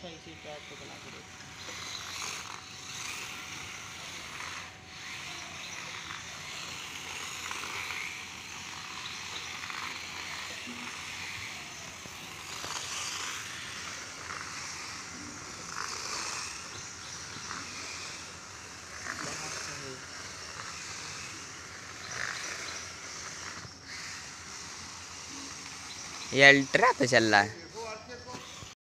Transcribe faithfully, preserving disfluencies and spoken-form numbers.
अच्छा इसी ट्रैक को चला के देखते ये अल्ट्रा तो चल रहा है।